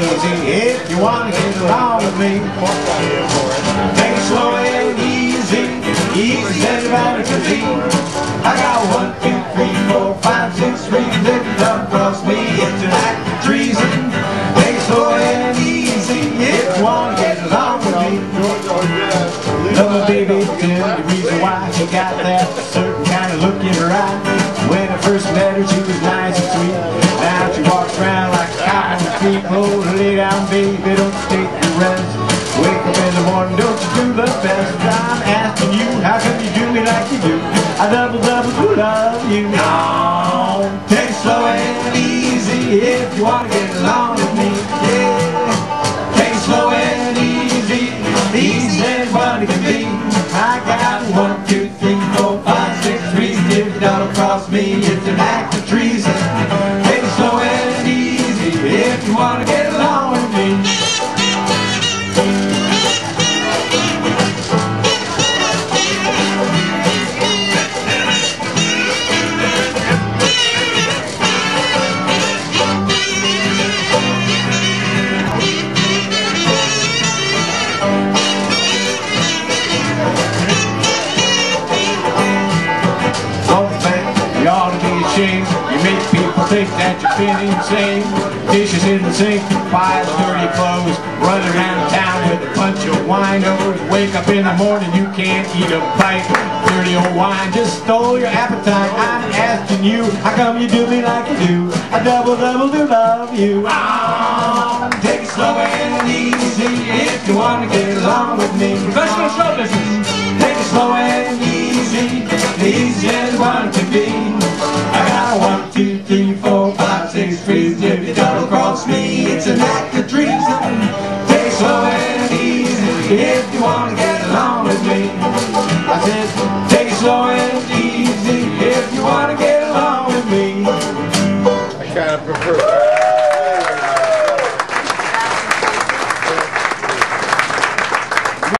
easy if you want to get along with me. Take it slow and easy, easy as everybody can be. I got 1, 2, 3, 4, 5, 6 reasons if you come across me. It's an act of treason. Take it slow and easy if you want to get along with me. Love my baby, tell the reason why she got that certain kind of look in her eye. When I first met her, she was nice and sweet. Now she walks around like a cop on the street. Oh, lay down, baby, don't take your rest. Wake up in the morning, don't you do the best? I'm asking you, how come you do me like you do? I double do love you. No, take it slow and easy if you want to get along with me. Yeah, take it slow and easy, easy as anybody can be. I got 1, 2, 3, 4, 5, 6 reasons if you double cross me. It's an act of treason. Take it slow and easy if you want to get along with me. You make people think that you've been insane. Dishes in the sink, piles dirty clothes, run around town with a bunch of winos. Wake up in the morning, you can't eat a bite. Dirty old wine just stole your appetite. I'm asking you, how come you do me like you do? I double do love you. Oh, take it slow and easy if you want to get along with me. Professional show business. Take it slow and easy, easy as one can be. I got 1, 2, 3, 4, 5, 6 reasons if you double cross me. It's an act of treason. Take it slow and easy if you want to get